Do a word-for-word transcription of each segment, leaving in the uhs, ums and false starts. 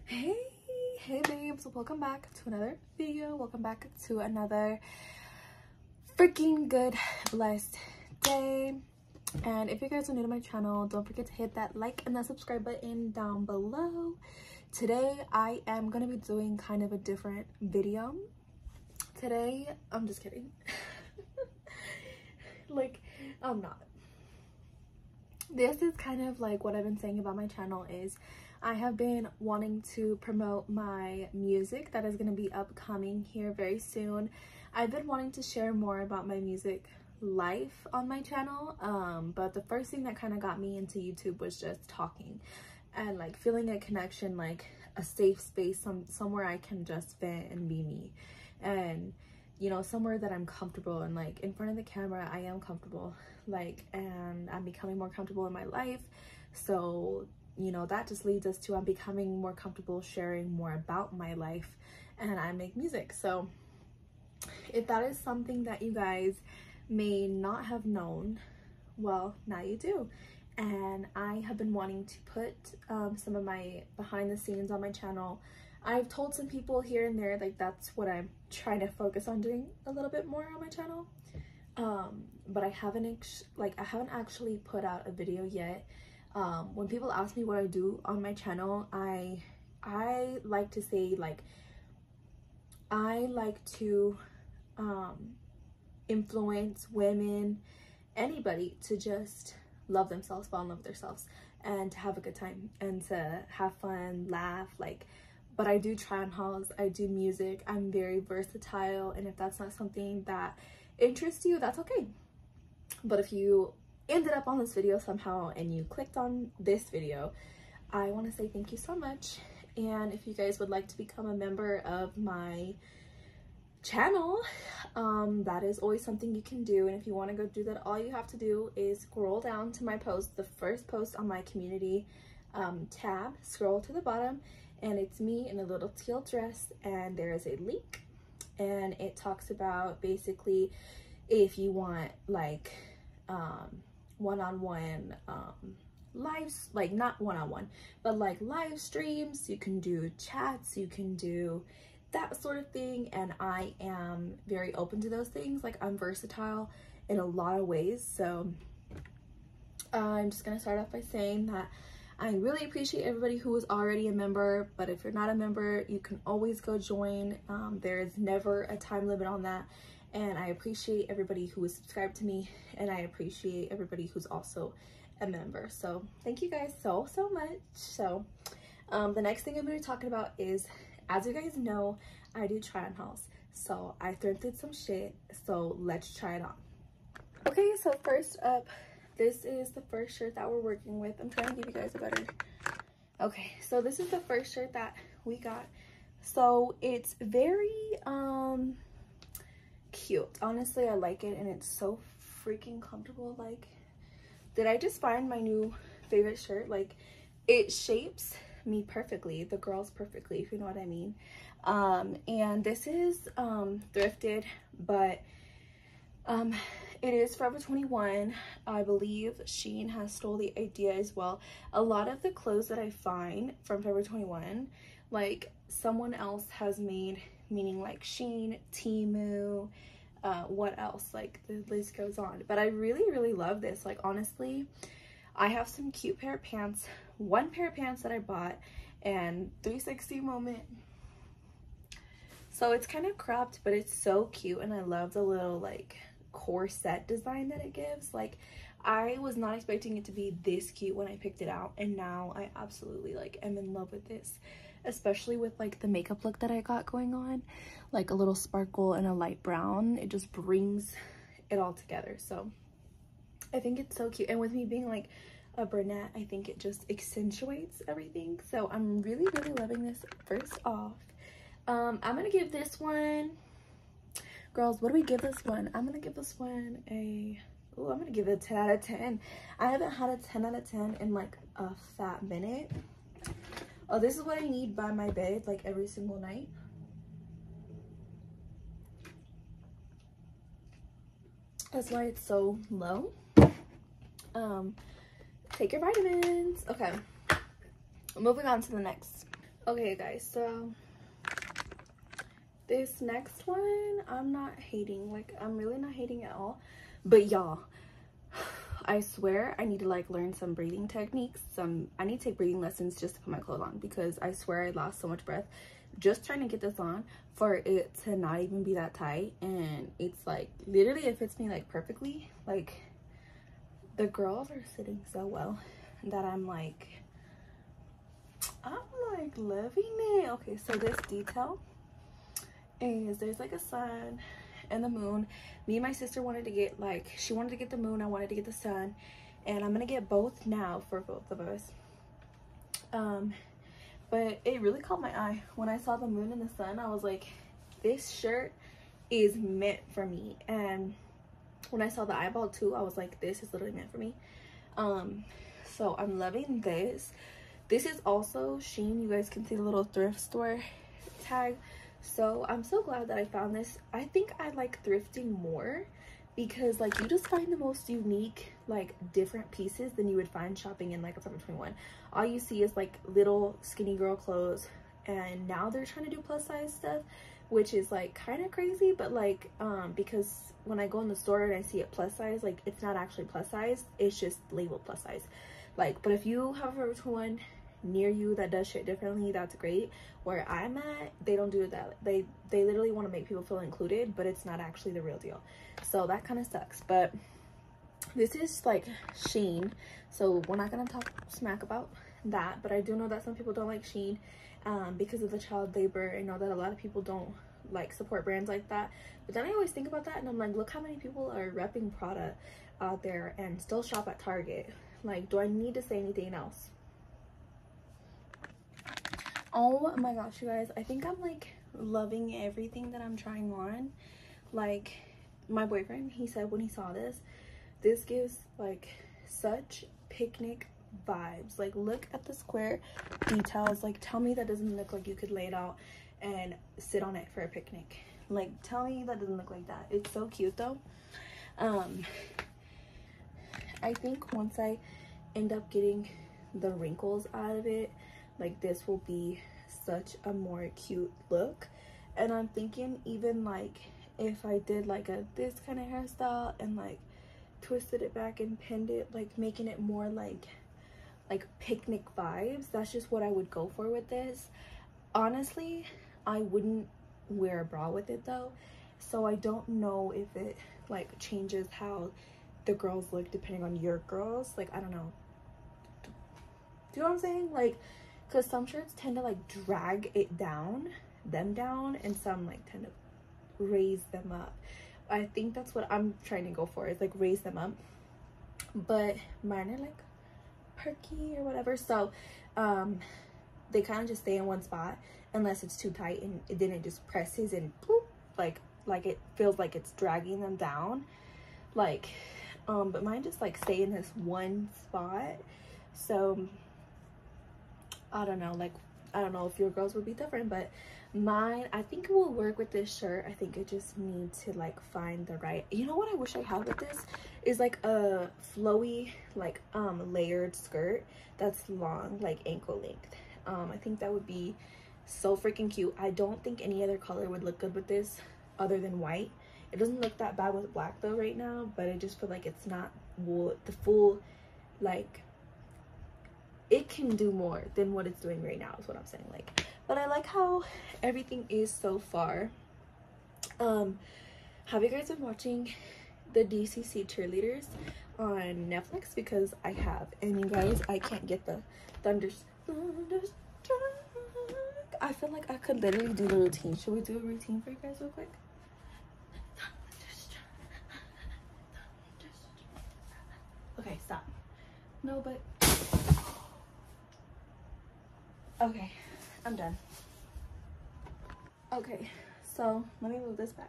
Hey, hey babes, welcome back to another video. Welcome back to another freaking good, blessed day. And if you guys are new to my channel, don't forget to hit that like and that subscribe button down below. Today, I am going to be doing kind of a different video. Today, I'm just kidding. Like, I'm not. This is kind of like what I've been saying about my channel is I have been wanting to promote my music that is going to be upcoming here very soon. I've been wanting to share more about my music life on my channel, um, but the first thing that kind of got me into YouTube was just talking and like feeling a connection, like a safe space, some somewhere I can just vent and be me, and you know, somewhere that I'm comfortable. And like in front of the camera I am comfortable, like, and I'm becoming more comfortable in my life. So you know, that just leads us to I'm becoming more comfortable sharing more about my life, and I make music. So if that is something that you guys may not have known, well, now you do. And I have been wanting to put um, some of my behind the scenes on my channel. I've told some people here and there, like that's what I'm trying to focus on doing a little bit more on my channel. Um, but I haven't like I haven't actually put out a video yet. Um, when people ask me what I do on my channel, I I like to say like I like to um, influence women, anybody, to just love themselves, fall in love with themselves, and to have a good time and to have fun, laugh, like. But I do try on hauls, I do music, I'm very versatile, and if that's not something that interests you, that's okay. But if you ended up on this video somehow and you clicked on this video, I want to say thank you so much. And if you guys would like to become a member of my channel, um that is always something you can do. And if you want to go do that, all you have to do is scroll down to my post, the first post on my community um tab, scroll to the bottom, and it's me in a little teal dress, and there is a link, and it talks about basically if you want like um one-on-one um lives, like not one-on-one but like live streams, you can do chats, you can do that sort of thing. And I am very open to those things. Like, I'm versatile in a lot of ways. So uh, I'm just gonna start off by saying that I really appreciate everybody who is already a member, but if you're not a member, you can always go join. Um, there is never a time limit on that. And I appreciate everybody who is subscribed to me, and I appreciate everybody who's also a member. So thank you guys so, so much. So um, the next thing I'm going to be talking about is, as you guys know, I do try on hauls. So I thrifted some shit, so let's try it on. Okay, so first up, this is the first shirt that we're working with. I'm trying to give you guys a better... Okay, so this is the first shirt that we got. So it's very... um. cute. Honestly, I like it, and it's so freaking comfortable. Like, did I just find my new favorite shirt? Like, it shapes me perfectly, the girls perfectly, if you know what I mean. Um and this is um thrifted, but um it is Forever twenty-one. I believe Shein has stole the idea as well. A lot of the clothes that I find from Forever twenty-one, like, someone else has made, meaning like Shein, Temu, uh, what else, like the list goes on. But I really, really love this. Like, honestly, I have some cute pair of pants, one pair of pants that I bought, and three sixty moment. So it's kind of cropped, but it's so cute, and I love the little like corset design that it gives. Like, I was not expecting it to be this cute when I picked it out, and now I absolutely like am in love with this. Especially with like the makeup look that I got going on, like a little sparkle and a light brown. It just brings it all together. So I think it's so cute. And with me being like a brunette, I think it just accentuates everything. So I'm really, really loving this. First off, um, I'm gonna give this one, girls, what do we give this one? I'm gonna give this one a, oh, I'm gonna give it a ten out of ten. I haven't had a ten out of ten in like a fat minute. Oh, this is what I need by my bed, like, every single night. That's why it's so low. Um, take your vitamins. Okay, moving on to the next. Okay guys, so this next one, I'm not hating, like I'm really not hating at all, but y'all, I swear I need to like learn some breathing techniques. Some I need to take breathing lessons just to put my clothes on, because I swear I lost so much breath just trying to get this on for it to not even be that tight. And it's like literally it fits me like perfectly. Like the girls are sitting so well that I'm like I'm like loving it. Okay, so this detail is there's like a sun and the moon. Me and my sister wanted to get like she wanted to get the moon, I wanted to get the sun, and I'm gonna get both now for both of us. Um but it really caught my eye when I saw the moon and the sun. I was like, this shirt is meant for me. And when I saw the eyeball too, I was like, this is literally meant for me. Um so I'm loving this. This is also Shein. You guys can see the little thrift store tag. So I'm so glad that I found this. I think I like thrifting more because like you just find the most unique like different pieces than you would find shopping in like a Forever twenty-one. All you see is like little skinny girl clothes, and now they're trying to do plus size stuff, which is like kind of crazy. But like um because when I go in the store and I see it plus size, like it's not actually plus size, it's just labeled plus size. Like, but if you have a Forever twenty-one near you that does shit differently, that's great. Where I'm at, they don't do that. They they literally want to make people feel included, but it's not actually the real deal. So that kind of sucks. But this is like Shein, so we're not gonna talk smack about that. But I do know that some people don't like Shein um because of the child labor. I know that a lot of people don't like support brands like that. But then I always think about that and I'm like, look how many people are repping Prada out there and still shop at Target. Like, do I need to say anything else? Oh my gosh, you guys, I think I'm like loving everything that I'm trying on. Like my boyfriend, he said when he saw this, this gives like such picnic vibes. Like look at the square details. Like tell me that doesn't look like you could lay it out and sit on it for a picnic. Like tell me that doesn't look like that. It's so cute though. um I think once I end up getting the wrinkles out of it, like this will be such a more cute look. And I'm thinking even like if I did like a this kind of hairstyle and like twisted it back and pinned it, like making it more like like picnic vibes, that's just what I would go for with this. Honestly, I wouldn't wear a bra with it though, so I don't know if it like changes how the girls look depending on your girls. Like I don't know, do you know what I'm saying? Like because some shirts tend to like drag it down them down and some like tend to raise them up. I think that's what I'm trying to go for, is like raise them up, but mine are like perky or whatever. So um they kind of just stay in one spot unless it's too tight, and then it just presses and boop, like like it feels like it's dragging them down. Like um but mine just like stay in this one spot. So I don't know, like I don't know if your girls would be different, but mine, I think it will work with this shirt. I think it just needs to like find the right, you know what I wish I had with this is like a flowy like um layered skirt that's long, like ankle length. um I think that would be so freaking cute. I don't think any other color would look good with this other than white. It doesn't look that bad with black though right now, but I just feel like it's not wool the full, like it can do more than what it's doing right now is what I'm saying. Like, but I like how everything is so far. Um have you guys been watching the D C C cheerleaders on Netflix? Because I have, and you guys, I can't get the thunders thunderstruck. I feel like I could literally do the routine. Should we do a routine for you guys real quick? Okay, stop. No, but okay, I'm done. Okay, so let me move this back.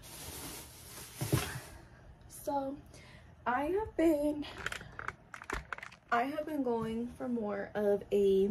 So I have been I have been going for more of a,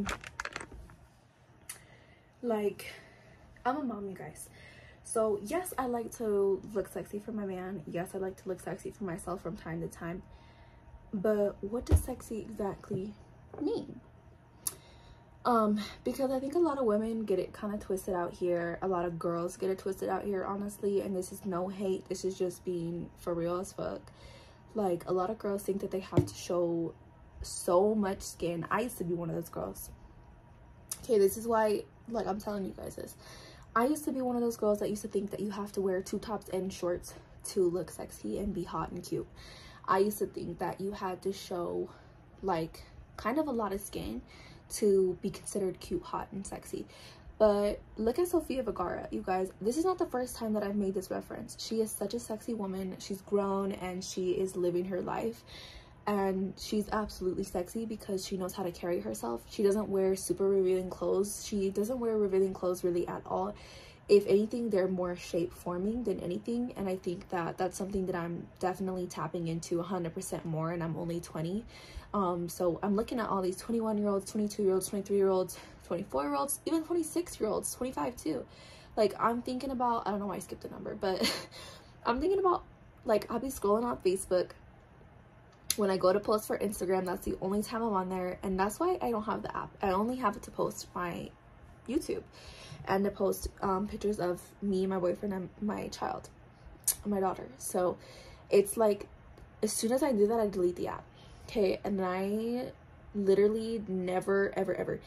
like, I'm a mom, you guys. So yes, I like to look sexy for my man. Yes, I like to look sexy for myself from time to time. But what does sexy exactly mean? Um, because I think a lot of women get it kind of twisted out here. A lot of girls get it twisted out here, honestly. And this is no hate. This is just being for real as fuck. Like, a lot of girls think that they have to show so much skin. I used to be one of those girls. Okay, this is why, like, I'm telling you guys this. I used to be one of those girls that used to think that you have to wear two tops and shorts to look sexy and be hot and cute. I used to think that you had to show, like, kind of a lot of skin to be considered cute, hot, and sexy. But look at Sofia Vergara, you guys. This is not the first time that I've made this reference. She is such a sexy woman. She's grown and she is living her life. And she's absolutely sexy because she knows how to carry herself. She doesn't wear super revealing clothes. She doesn't wear revealing clothes really at all. If anything, they're more shape forming than anything. And I think that that's something that I'm definitely tapping into one hundred percent more. And I'm only twenty. Um, so I'm looking at all these twenty-one year olds, twenty-two year olds, twenty-three year olds, twenty-four year olds, even twenty-six year olds, twenty-five too. Like, I'm thinking about, I don't know why I skipped a number, but I'm thinking about, like, I'll be scrolling on Facebook. When I go to post for Instagram, that's the only time I'm on there. And that's why I don't have the app. I only have it to post my YouTube and to post um, pictures of me, my boyfriend, and my child, my daughter. So it's like, as soon as I do that, I delete the app. Okay, and I literally never, ever, ever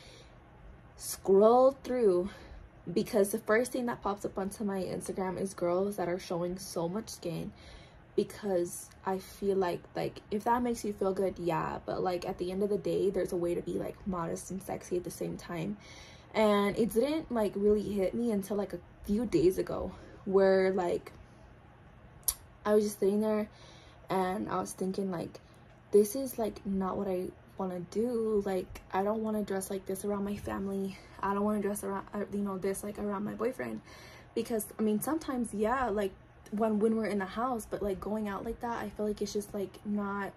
scroll through, because the first thing that pops up onto my Instagram is girls that are showing so much skin. Because I feel like, like, if that makes you feel good, yeah, but like at the end of the day, there's a way to be like modest and sexy at the same time. And it didn't like really hit me until like a few days ago, where like I was just sitting there and I was thinking, like, this is like not what I want to do. Like, I don't want to dress like this around my family. I don't want to dress around, you know, this like around my boyfriend. Because I mean, sometimes, yeah, like when when we're in the house, but like going out like that, I feel like it's just like not,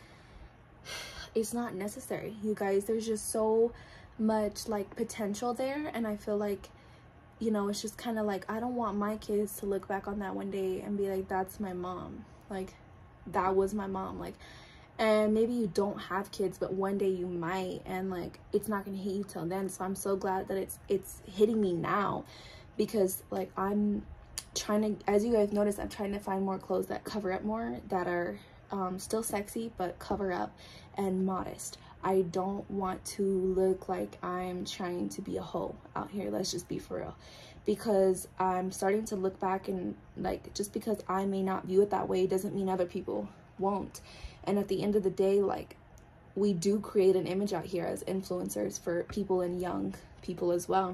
it's not necessary, you guys. There's just so much like potential there, and I feel like, you know, it's just kind of like, I don't want my kids to look back on that one day and be like, that's my mom, like that was my mom. Like, and maybe you don't have kids, but one day you might, and like it's not gonna hit you till then. So I'm so glad that it's it's hitting me now, because like I'm trying to, as you guys notice, I'm trying to find more clothes that cover up more, that are um, still sexy but cover up and modest. I don't want to look like I'm trying to be a hoe out here. Let's just be for real, because I'm starting to look back, and like, just because I may not view it that way doesn't mean other people won't. And at the end of the day, like, we do create an image out here as influencers for people and young people as well.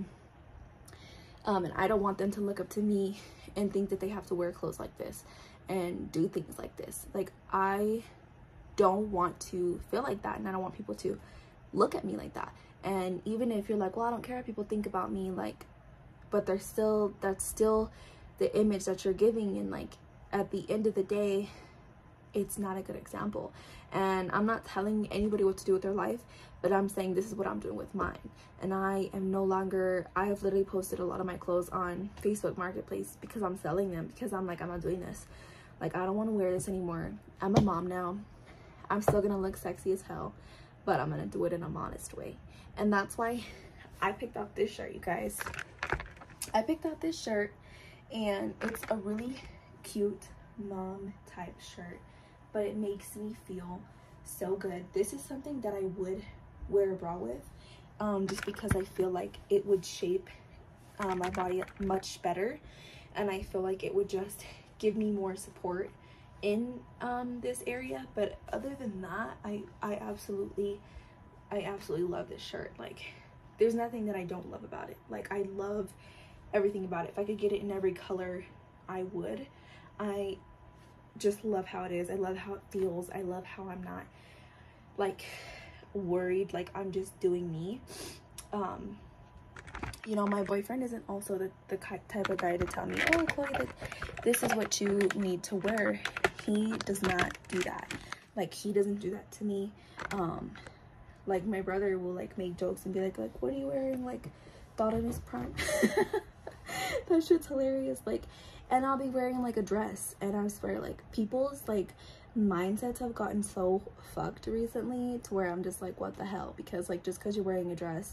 Um, and I don't want them to look up to me and think that they have to wear clothes like this and do things like this. Like, I don't want to feel like that, and I don't want people to look at me like that. And even if you're like, well, I don't care what people think about me, like, but they're still, that's still the image that you're giving. And like, at the end of the day, it's not a good example. And I'm not telling anybody what to do with their life, but I'm saying this is what I'm doing with mine. And I am no longer, I have literally posted a lot of my clothes on Facebook Marketplace because I'm selling them, because I'm like, I'm not doing this. Like, I don't want to wear this anymore. I'm a mom now. I'm still gonna look sexy as hell, but I'm gonna do it in a modest way. And that's why I picked out this shirt, you guys. I picked out this shirt, and it's a really cute mom type shirt, but it makes me feel so good. This is something that I would wear a bra with, um, just because I feel like it would shape uh, my body much better, and I feel like it would just give me more support in um, this area. But other than that, I, I absolutely, I absolutely love this shirt. Like, there's nothing that I don't love about it. Like, I love everything about it. If I could get it in every color, I would. I just love how it is. I love how it feels. I love how I'm not like worried, like I'm just doing me. Um you know, my boyfriend isn't also the, the type of guy to tell me, oh, Chloe, this is what you need to wear. He does not do that. Like, he doesn't do that to me. Um like, my brother will like make jokes and be like, like what are you wearing? Like, thought in his prime. That shit's hilarious. Like, and I'll be wearing like a dress, and I swear, like, people's like mindsets have gotten so fucked recently to where I'm just like, what the hell? Because like, just because you're wearing a dress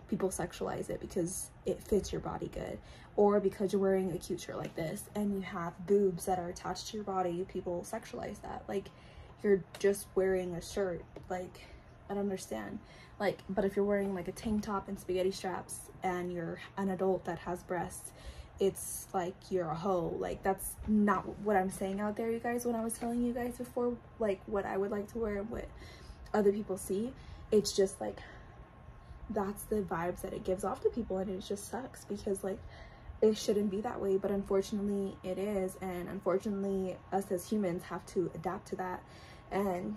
people sexualize it because it fits your body good, or because you're wearing a cute shirt like this and you have boobs that are attached to your body, people sexualize that. Like, you're just wearing a shirt. Like, I don't understand. Like, but if you're wearing like a tank top and spaghetti straps and you're an adult that has breasts, it's like you're a hoe. Like, that's not what I'm saying out there, you guys. When I was telling you guys before, like, what I would like to wear and what other people see, it's just like, that's the vibes that it gives off to people, and it just sucks because, like, it shouldn't be that way, but unfortunately it is. And unfortunately, us as humans have to adapt to that, and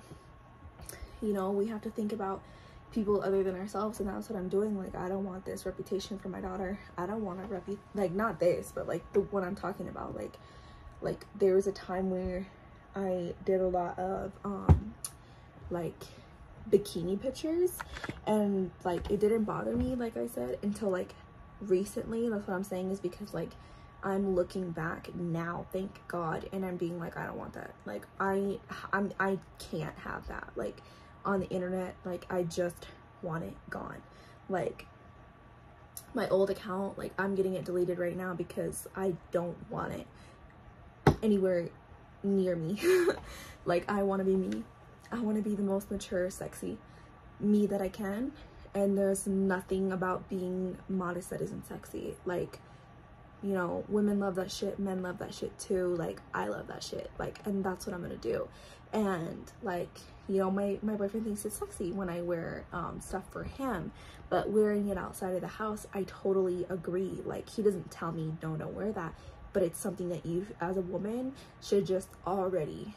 you know, we have to think about people other than ourselves, and that's what I'm doing. Like, I don't want this reputation for my daughter. I don't want a repu like, not this, but like the one I'm talking about. Like, like there was a time where I did a lot of um like bikini pictures, and like it didn't bother me, like I said, until like recently. That's what I'm saying, is because like I'm looking back now, thank God, and I'm being like, I don't want that. Like, I I'm I can't have that like on the internet. Like, I just want it gone. Like, my old account, like, I'm getting it deleted right now because I don't want it anywhere near me. Like, I want to be me. I want to be the most mature, sexy me that I can, and there's nothing about being modest that isn't sexy. Like, you know, women love that shit, men love that shit too. Like, I love that shit. Like, and that's what I'm gonna do. And like, you know, my my boyfriend thinks it's sexy when I wear um stuff for him, but wearing it outside of the house, I totally agree. Like, he doesn't tell me no, don't wear that, but it's something that you as a woman should just already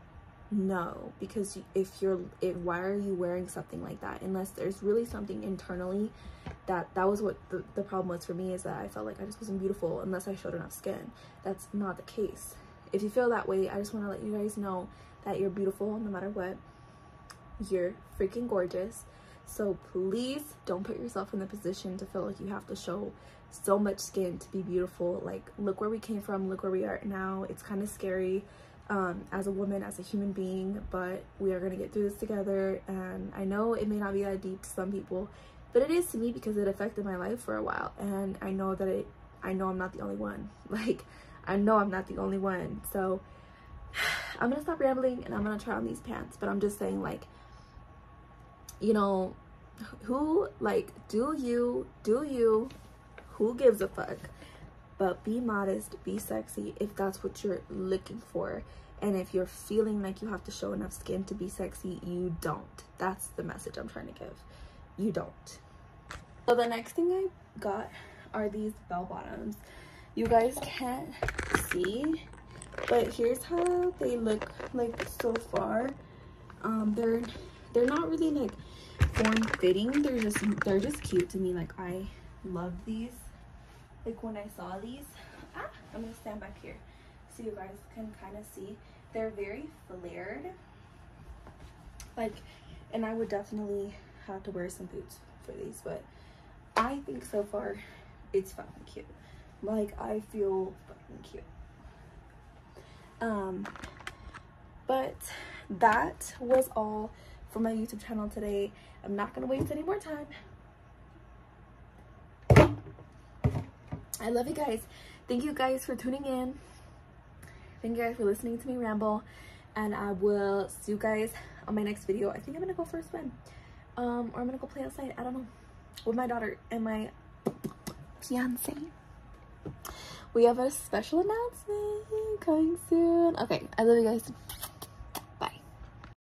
know, because if you're if why are you wearing something like that unless there's really something internally that that was what the, the problem was for me, is that I felt like I just wasn't beautiful unless I showed enough skin. That's not the case. If you feel that way, I just want to let you guys know that you're beautiful no matter what. You're freaking gorgeous. So please don't put yourself in the position to feel like you have to show so much skin to be beautiful. Like, look where we came from, look where we are now. It's kind of scary um as a woman, as a human being, but we are going to get through this together. And I know it may not be that deep to some people, but it is to me, because it affected my life for a while, and I know that it I know I'm not the only one. Like, I know I'm not the only one. So I'm gonna stop rambling and I'm gonna try on these pants. But I'm just saying, like, you know, who, like, do you do you who gives a fuck? But be modest, be sexy if that's what you're looking for. And if you're feeling like you have to show enough skin to be sexy, you don't. That's the message I'm trying to give. You don't. So the next thing I got are these bell bottoms. You guys can't see, but here's how they look like so far. Um, they're they're not really like form fitting. They're just they're just cute to me. Like, I love these. Like, when I saw these, ah, I'm gonna stand back here so you guys can kind of see. They're very flared, like, and I would definitely have to wear some boots for these, but I think so far it's fucking cute. Like, I feel fucking cute. Um, but that was all for my YouTube channel today. I'm not gonna waste any more time. I love you guys. Thank you guys for tuning in. Thank you guys for listening to me ramble. And I will see you guys on my next video. I think I'm gonna go for a swim. Um, or I'm gonna go play outside. I don't know. With my daughter and my fiance. We have a special announcement coming soon. Okay, I love you guys.